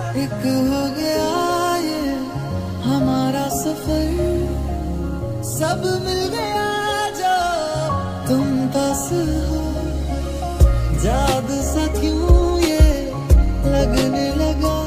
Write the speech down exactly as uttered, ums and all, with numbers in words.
एक हो गया ये हमारा सफर, सब मिल गया जो तुम पास हो। जादू सा क्यों ये लगने लगा,